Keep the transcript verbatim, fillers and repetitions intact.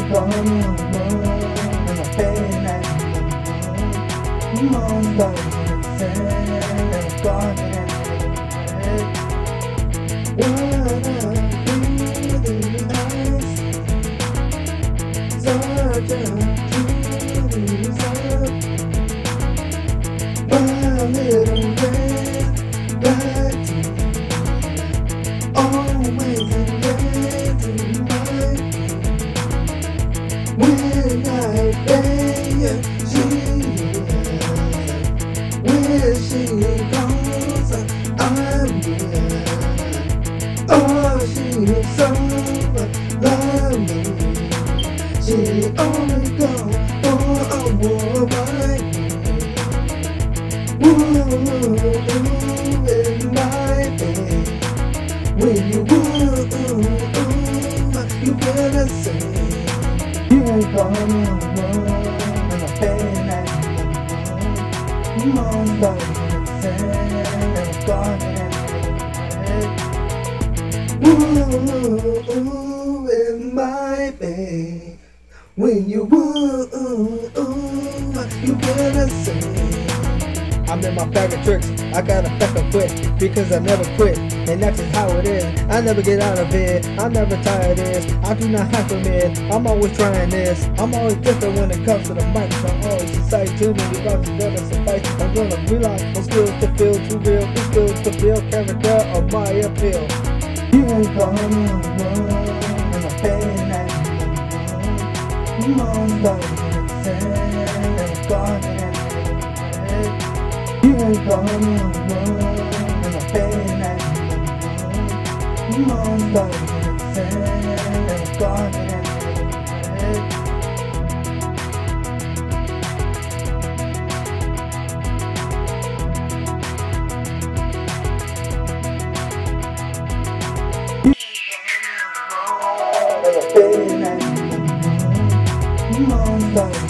ain't gonna move in my pain and I'm gonna say God and what I do the eyes such a curious my little red light always in red to my when I pay she when she calls I'm here. Oh, she is so lovely. She only go for a war right. Woo, in my bed. When you woo, you better say you ain't gonna move in my pain and I'm gonna say God and woo in my bed. When you woo, you better say I'm in my bag of tricks, I gotta back up quick, because I never quit, and that's just how it is. I never get out of bed, I'm never tired of this, I do not have to admit, I'm always trying this. I'm always different when it comes to the mic, so I'm always excited to me, because it's gonna suffice. I'm gonna realize I'm still to feel too real, it's still to feel character of my appeal. You ain't gonna move in my pain and I'm gonna say God and you ain't gonna move in my pain and I'm gonna say God and pain and I'm gonna